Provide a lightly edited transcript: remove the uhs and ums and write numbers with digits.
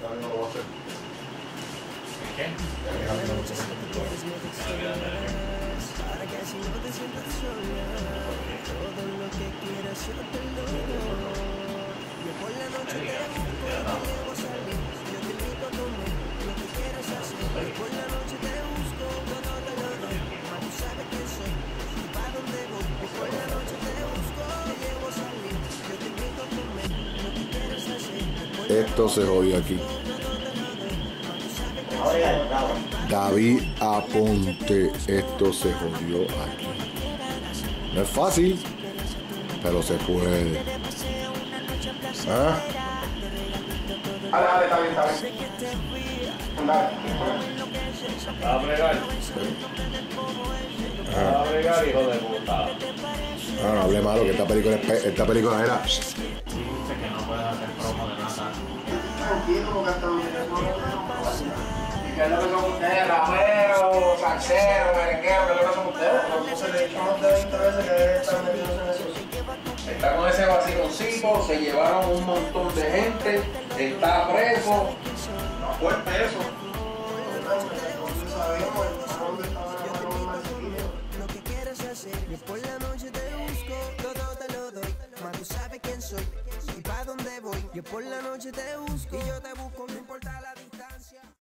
no lo voy a hacer. ¿Qué? Para que así no te sientas sola. Todo lo que quieras yo te lo doy. Yo por la noche te busco, te llevo a salir. Yo te invito a comer lo que quieras hacer. Yo por la noche te busco, todo te lo doy. Más tú sabes quién soy y pa' dónde voy. Yo por la noche te busco, te llevo a salir. Yo te invito a comer lo que quieras hacer. Esto se jodió aquí. David Aponte, esto se jodió aquí. No es fácil, pero se puede. ¿Ah? Dale, está bien. Dale. Va a bregar. Va a bregar, hijo de puta. No hable malo, que esta película era. Dice que no puedes hacer promo de nada. Tranquilo, porque hasta donde ¿y qué es lo que son ustedes? Raperos, salseros, merengueros, ¿qué es lo que son ustedes? No se le echó más de 20 veces que están metidos en eso. Está con ese vaciloncito, se llevaron un montón de gente, está preso. No fuerte eso. Lo que quieras hacer, yo por la noche te busco, todo te lo doy. Más tú sabes quién soy y pa' dónde voy. Yo por la noche te busco y yo te busco.